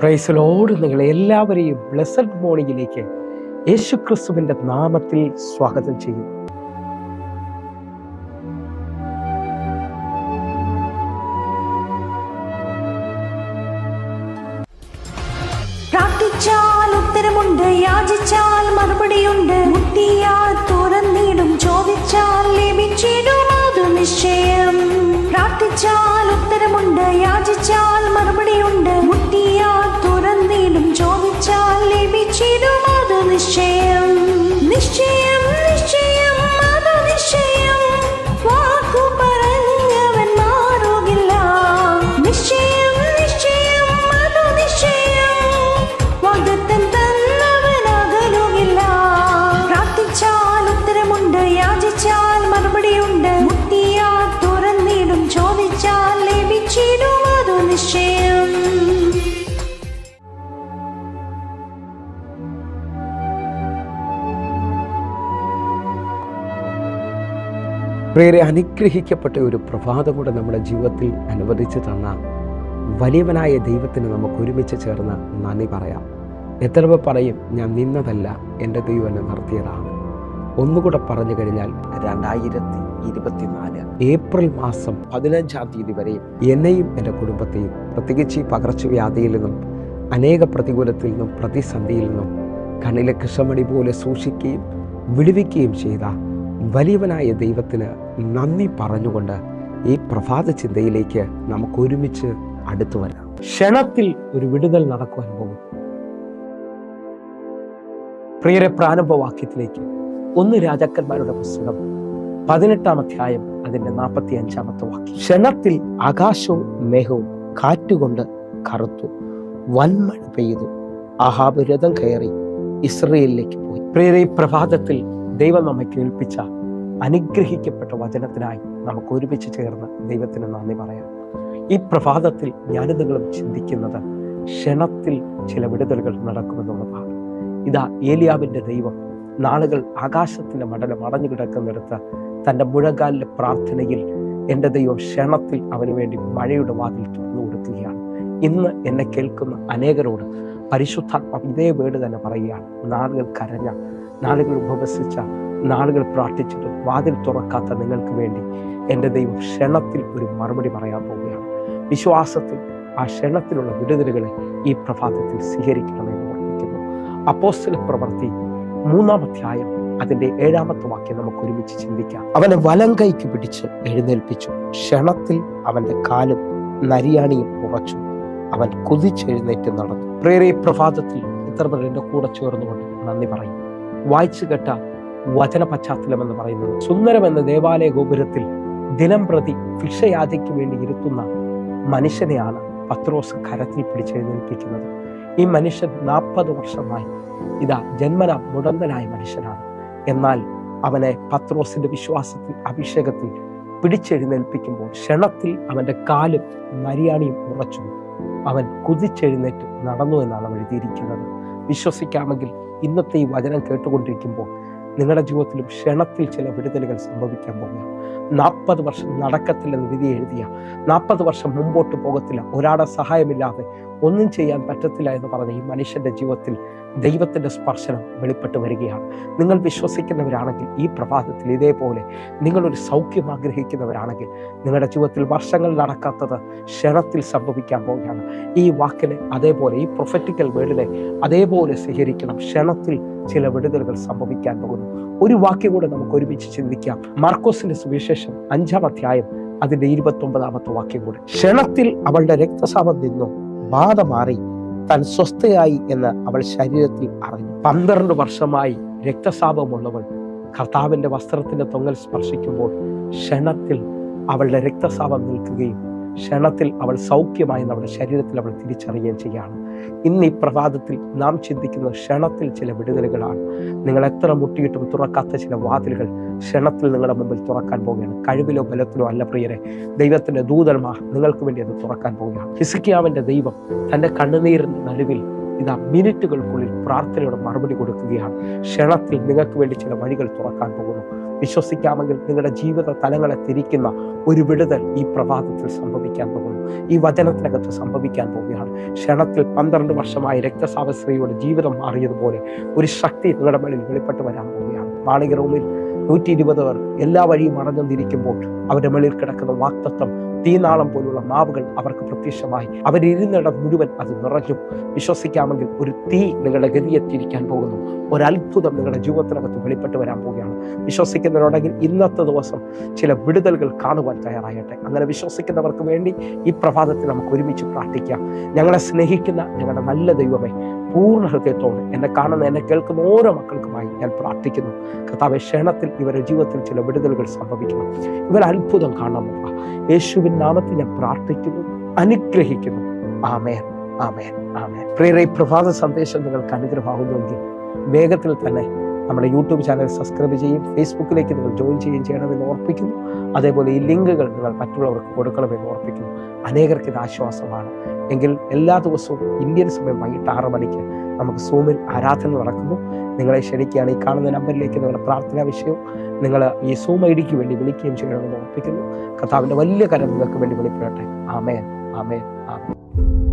Praise Lord. നിങ്ങളെ എല്ലാവരെയും blessed മോർണിംഗിലേക്ക് യേശുക്രിസ്തുവിന്റെ നാമത്തിൽ സ്വാഗതം ചെയ്യും. പ്രാർത്ഥിച്ചാൽ ഉത്തരമുണ്ട്, യാചിച്ചാൽ മറുപടിയുണ്ട്, മുട്ടിയാൽ തുറന്നിടും, ചോദിച്ചാൽ ലഭിച്ചിടും, അത് നിശ്ചയം. പ്രാർത്ഥിച്ചാൽ ഉത്തരമുണ്ട്, യാചിച്ചാൽ മറുപടിയുണ്ട്, മുട്ടിയാൽ തുറന്നിടും, ചോദിച്ചാൽ ലഭിച്ചിടും, അത് നിശ്ചയം. നിശ്ചയം നിശ്ചയം അത് നിശ്ചയം, വാക്കു പറഞ്ഞവൻ മാറുകില്ല. നിശ്ചയം നിശ്ചയം അത് നിശ്ചയം, വാഗ്ദത്തം തന്നവൻ അകലുകില്ല. പ്രാർത്ഥിച്ചാൽ ഉത്തരമുണ്ട്, യാചിച്ചാൽ മറുപടിയുണ്ട്, മുട്ടിയാൽ തുറന്നിടും, ചോദിച്ചാൽ ലഭിച്ചിടും, അത് നിശ്ചയം. പ്രിയരെ, അനുഗ്രഹിക്കപ്പെട്ട ഒരു പ്രഭാതം കൂടെ നമ്മുടെ ജീവിതത്തിൽ അനുവദിച്ചു തന്ന വലിയവനായ ദൈവത്തിന് നമുക്ക് ഒരുമിച്ച് ചേർന്ന് നന്ദി പറയാം. എത്ര പേർ പറയും, ഞാൻ നിന്നതല്ല, എൻ്റെ ദൈവം എന്നെ നിർത്തിയതാണ്. ഒന്നുകൂടെ പറഞ്ഞു കഴിഞ്ഞാൽ 2024 ഏപ്രിൽ മാസം 15-ാം തീയതി വരെയും എന്നെയും എൻ്റെ കുടുംബത്തെയും പ്രത്യേകിച്ച് ഈ പകർച്ചവ്യാധിയിൽ നിന്നും അനേക പ്രതികൂലത്തിൽ നിന്നും പ്രതിസന്ധിയിൽ നിന്നും കണ്ണിലെ കൃഷ്ണമണി പോലെ സൂക്ഷിക്കുകയും വിടുവിക്കുകയും ചെയ്ത വലിയവനായ ദൈവത്തിന് നന്ദി പറഞ്ഞുകൊണ്ട് ഈ പ്രഭാത ചിന്തയിലേക്ക് നമുക്ക് ഒരുമിച്ച് അടുത്തു വരാം. ക്ഷണത്തിൽ ഒരു വിടുതൽ നടക്കുവാൻ പോകും. പ്രിയരെ, പ്രാരംഭവാക്യത്തിലേക്ക് 1 രാജാക്കന്മാരുടെ പുസ്തകം 18-ാം അധ്യായം അതിന്റെ 45-ാമത്തെ വാക്യം. ക്ഷണത്തിൽ ആകാശവും മേഘവും കാറ്റുകൊണ്ട് കറുത്തു, വൻമഴ പെയ്തു, ആഹാബ് രഥം കയറി ഇസ്രയേലിലേക്ക് പോയി. പ്രിയരെ, ഈ പ്രഭാതത്തിൽ ദൈവം നമ്മെ കേൾപ്പിച്ച അനുഗ്രഹിക്കപ്പെട്ട വചനത്തിനായി നമുക്ക് ഒരുമിച്ച് ചേർന്ന് ദൈവത്തിന് നന്ദി പറയാം. ഈ പ്രഭാതത്തിൽ ഞാനും നിങ്ങളും ചിന്തിക്കുന്നത് ക്ഷണത്തിൽ ചില വിടുതലുകൾ നടക്കുമെന്നുള്ളതാണ്. ഇതാ ഏലിയാവിന്റെ ദൈവം നാളുകൾ ആകാശത്തിന്റെ മടലം അടഞ്ഞു കിടക്കുന്നിടത്ത് തൻ്റെ മുഴങ്കാലിലെ പ്രാർത്ഥനയിൽ എൻ്റെ ദൈവം ക്ഷണത്തിൽ അവന് വേണ്ടി മഴയുടെ വാതിൽ തുറന്നു കൊടുക്കുകയാണ്. ഇന്ന് എന്നെ കേൾക്കുന്ന അനേകരോട് പരിശുദ്ധാത്മാവ് ഇതേ വേട് തന്നെ പറയുകയാണ്. നാളുകൾ കരഞ്ഞ, നാളുകൾ ഉപവസിച്ച, നാളുകൾ പ്രാർത്ഥിച്ചിട്ട് വാതിൽ തുറക്കാത്ത നിങ്ങൾക്ക് വേണ്ടി എൻ്റെ ദൈവം ക്ഷണത്തിൽ ഒരു മറുപടി പറയാൻ പോവുകയാണ്. വിശ്വാസത്തിൽ ആ ക്ഷണത്തിലുള്ള വിടുതലുകളെ ഈ പ്രഭാതത്തിൽ സ്വീകരിക്കണമെന്ന് ഓർമ്മിക്കുന്നു. അപ്പോസ്തല പ്രവൃത്തി 3-ാം അധ്യായം അതിന്റെ 7-ാമത്തെ വാക്യം നമുക്ക് ഒരുമിച്ച് ചിന്തിക്കാം. അവനെ വലം കൈക്ക് പിടിച്ച് എഴുന്നേൽപ്പിച്ചു, ക്ഷണത്തിൽ അവന്റെ കാലും നരിയാണിയും ഉറച്ചു, അവൻ കുതിച്ചെഴുന്നേറ്റ് നടന്നു. പ്രിയരെ, ഈ പ്രഭാതത്തിൽ എത്ര പേർ എൻ്റെ കൂടെ ചേർന്നുകൊണ്ട് നന്ദി പറയും. വായിച്ചു കേട്ട വചന പശ്ചാത്തലം എന്ന് പറയുന്നത് സുന്ദരമെന്ന ദേവാലയ ഗോപുരത്തിൽ ദിനം പ്രതി ഭിക്ഷയാചയ്ക്ക് വേണ്ടി ഇരുത്തുന്ന മനുഷ്യനെയാണ് പത്രോസ് കരത്തിൽ പിടിച്ചെഴുന്നേൽപ്പിക്കുന്നത്. ഈ മനുഷ്യൻ 40 വർഷമായി ഇതാ ജന്മന മുടന്തനായ മനുഷ്യനാണ്. എന്നാൽ അവനെ പത്രോസിന്റെ വിശ്വാസത്തിൽ അഭിഷേകത്തിൽ പിടിച്ചെഴുന്നേൽപ്പിക്കുമ്പോൾ ക്ഷണത്തിൽ അവന്റെ കാലും നരിയാണിയും ഉറച്ചു, അവൻ കുതിച്ചെഴുന്നേറ്റ് നടന്നു എന്നാണ് എഴുതിയിരിക്കുന്നത്. വിശ്വസിക്കാമെങ്കിൽ ഇന്നത്തെ ഈ വചനം കേട്ടുകൊണ്ടിരിക്കുമ്പോൾ നിങ്ങളുടെ ജീവിതത്തിലും ക്ഷണത്തിൽ ചില വിടുതലുകൾ സംഭവിക്കാൻ പോകുകയാണ്. 40 വർഷം നടക്കത്തില്ലെന്ന് വിധി എഴുതിയ, 40 വർഷം മുമ്പോട്ട് പോകത്തില്ല, ഒരാളുടെ സഹായമില്ലാതെ ഒന്നും ചെയ്യാൻ പറ്റത്തില്ല എന്ന് പറഞ്ഞ ഈ മനുഷ്യന്റെ ജീവിതത്തിൽ ദൈവത്തിന്റെ സ്പർശനം വെളിപ്പെട്ട് വരികയാണ്. നിങ്ങൾ വിശ്വസിക്കുന്നവരാണെങ്കിൽ ഈ പ്രഭാതത്തിൽ ഇതേപോലെ നിങ്ങളൊരു സൗഖ്യം ആഗ്രഹിക്കുന്നവരാണെങ്കിൽ നിങ്ങളുടെ ജീവിതത്തിൽ വർഷങ്ങൾ നടക്കാത്തത് ക്ഷണത്തിൽ സംഭവിക്കാൻ പോവുകയാണ്. ഈ വാക്കിനെ അതേപോലെ, ഈ പ്രൊഫറ്റിക്കൽ വേർഡിനെ അതേപോലെ സ്വീകരിക്കണം. ക്ഷണത്തിൽ ചില വിടുതലുകൾ സംഭവിക്കാൻ പോകുന്നു. ഒരു വാക്യം കൂടെ നമുക്ക് ഒരുമിച്ച് ചിന്തിക്കാം. മാർക്കോസിന്റെ സുവിശേഷം 5-ാം അധ്യായം അതിന്റെ 29-ാമത്തെ വാക്യം കൂടെ. ക്ഷണത്തിൽ അവളുടെ രക്തസ്രാവം നിന്നു, ബാധ മാറി, താൻ സ്വസ്ഥയായി എന്ന് അവൾ ശരീരത്തിൽ അറിഞ്ഞു. 12 വർഷമായി രക്തസ്രാവമുള്ളവൾ കർത്താവിന്റെ വസ്ത്രത്തിന്റെ തൊങ്ങൽ സ്പർശിക്കുമ്പോൾ ക്ഷണത്തിൽ അവളുടെ രക്തസ്രാവം നിൽക്കുകയും ക്ഷണത്തിൽ അവൾ സൗഖ്യമായി നമ്മുടെ ശരീരത്തിൽ അവൾ തിരിച്ചറിയുകയും ചെയ്യുകയാണ്. ഇന്ന് ഈ പ്രഭാതത്തിൽ നാം ചിന്തിക്കുന്നത് ക്ഷണത്തിൽ ചില വിടുതലുകളാണ്. നിങ്ങൾ എത്ര മുട്ടിയിട്ടും തുറക്കാത്ത ചില വാതിലുകൾ ക്ഷണത്തിൽ നിങ്ങളുടെ മുമ്പിൽ തുറക്കാൻ പോവുകയാണ്. കഴിവിലോ ബലത്തിലോ അല്ല പ്രിയരെ, ദൈവത്തിന്റെ ദൂതന്മാർ നിങ്ങൾക്ക് വേണ്ടി അത് തുറക്കാൻ പോവുകയാണ്. ഹിസ്കിയാവിന്റെ ദൈവം തന്റെ കണ്ണുനീരിന്റെ നടുവിൽ ഇതാ മിനിറ്റുകൾക്കുള്ളിൽ പ്രാർത്ഥനയുടെ മറുപടി കൊടുക്കുകയാണ്. ക്ഷണത്തിൽ നിങ്ങൾക്ക് വേണ്ടി ചില വഴികൾ തുറക്കാൻ പോകുന്നു. വിശ്വസിക്കാമെങ്കിൽ നിങ്ങളുടെ ജീവിത തലങ്ങളെ തിരിക്കുന്ന ഒരു വിടുതൽ ഈ പ്രഭാതത്തിൽ സംഭവിക്കാൻ പോകുന്നു. ഈ വചനത്തിനകത്ത് സംഭവിക്കാൻ പോവുകയാണ്. ക്ഷണത്തിൽ 12 വർഷമായി രക്തസ്രാവസ്ത്രീയുടെ ജീവിതം മാറിയതുപോലെ ഒരു ശക്തി നിങ്ങളുടെ മേളിൽ വെളിപ്പെട്ട് വരാൻ പോവുകയാണ്. മാളിക റൂമിൽ 120 പേർ എല്ലാ വഴിയും അടഞ്ഞിരിക്കുമ്പോൾ അവരുടെ മേളിൽ കിടക്കുന്ന വാക്തത്വം തീനാളം പോലുള്ള നാവുകൾ അവർക്ക് പ്രത്യക്ഷമായി. അവരിരുന്നിടം മുഴുവൻ അത് നിറഞ്ഞു. വിശ്വസിക്കാമെങ്കിൽ ഒരു തീ നിങ്ങളുടെ ഗതിയെ തിരിക്കാൻ പോകുന്നു. ഒരത്ഭുതം നിങ്ങളുടെ ജീവിതത്തിനകത്ത് വെളിപ്പെട്ട് വരാൻ പോവുകയാണ്. വിശ്വസിക്കുന്നവരുണ്ടെങ്കിൽ ഇന്നത്തെ ദിവസം ചില വിടുതലുകൾ കാണുവാൻ തയ്യാറാകട്ടെ. അങ്ങനെ വിശ്വസിക്കുന്നവർക്ക് വേണ്ടി ഈ പ്രഭാതത്തിൽ നമുക്ക് ഒരുമിച്ച് പ്രാർത്ഥിക്കാം. ഞങ്ങളെ സ്നേഹിക്കുന്ന ഞങ്ങളുടെ നല്ല ദൈവമേ, പൂർണ്ണ ഹൃദയത്തോടെ എന്നെ കാണുന്ന എന്നെ കേൾക്കുന്ന ഓരോ മക്കൾക്കുമായി ഞാൻ പ്രാർത്ഥിക്കുന്നു. കർത്താവേ, ക്ഷണത്തിൽ ഇവരുടെ ജീവിതത്തിൽ ചില വിടുതലുകൾ സംഭവിക്കണം. ഇവർ അത്ഭുതം കാണണം. യേശുവിൻ നാമത്തിൽ ഞാൻ പ്രാർത്ഥിക്കുന്നു, അനുഗ്രഹിക്കുന്നു. ആമേൻ, ആമേൻ, ആമേൻ. പ്രിയരേ, പ്രഭാത സന്ദേശം നിങ്ങൾക്ക് അനുഗ്രഹമാകുന്നുവെങ്കിൽ വേഗത്തിൽ തന്നെ നമ്മുടെ യൂട്യൂബ് ചാനൽ സബ്സ്ക്രൈബ് ചെയ്യും, ഫേസ്ബുക്കിലേക്ക് നിങ്ങൾ ജോയിൻ ചെയ്യണമെന്ന് ഓർപ്പിക്കുന്നു. അതേപോലെ ഈ ലിങ്കുകൾ നിങ്ങൾ മറ്റുള്ളവർക്ക് കൊടുക്കണമെന്ന് ഓർപ്പിക്കുന്നു. അനേകർക്ക് ഇത് ആശ്വാസമാണ്. എങ്കിൽ എല്ലാ ദിവസവും ഇന്ത്യൻ സമയം വൈകിട്ട് 6 മണിക്ക് നമുക്ക് സൂമിൽ ആരാധന നടക്കുന്നു. നിങ്ങളെ ക്ഷണിക്കുകയാണ്. ഈ കാണുന്ന നമ്പറിലേക്ക് നിങ്ങളുടെ പ്രാർത്ഥനാ വിഷയവും നിങ്ങൾ ഈ സൂം ഐഡിക്ക് വേണ്ടി വിളിക്കുകയും ചെയ്യണമെന്ന് ഓർപ്പിക്കുന്നു. കർത്താവിൻ്റെ വലിയ കരം നിങ്ങൾക്ക് വേണ്ടി വെളിപ്പെടട്ടെ. ആമേൻ, ആമേൻ, ആമേൻ.